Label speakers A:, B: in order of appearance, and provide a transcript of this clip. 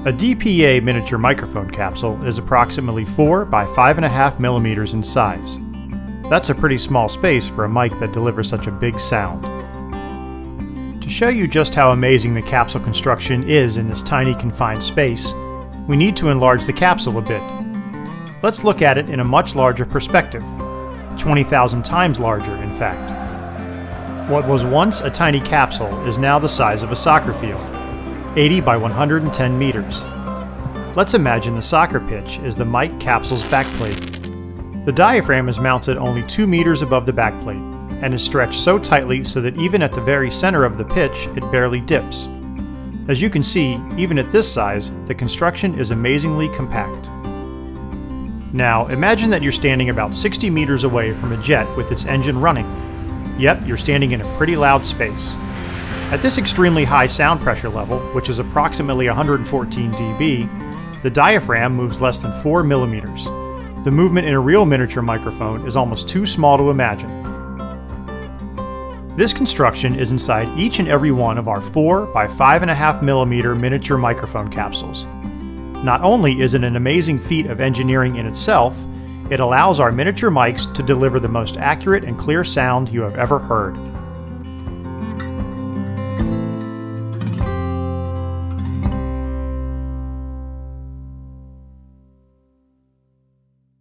A: A DPA miniature microphone capsule is approximately 4 by 5.5 millimeters in size. That's a pretty small space for a mic that delivers such a big sound. To show you just how amazing the capsule construction is in this tiny confined space, we need to enlarge the capsule a bit. Let's look at it in a much larger perspective, 20,000 times larger in fact. What was once a tiny capsule is now the size of a soccer field, 80 by 110 meters. Let's imagine the soccer pitch is the mic capsule's backplate. The diaphragm is mounted only 2 meters above the backplate and is stretched so tightly so that even at the very center of the pitch it barely dips. As you can see, even at this size, the construction is amazingly compact. Now, imagine that you're standing about 60 meters away from a jet with its engine running. Yep, you're standing in a pretty loud space. At this extremely high sound pressure level, which is approximately 114 dB, the diaphragm moves less than 4 millimeters. The movement in a real miniature microphone is almost too small to imagine. This construction is inside each and every one of our 4 by 5.5 millimeter miniature microphone capsules. Not only is it an amazing feat of engineering in itself, it allows our miniature mics to deliver the most accurate and clear sound you have ever heard.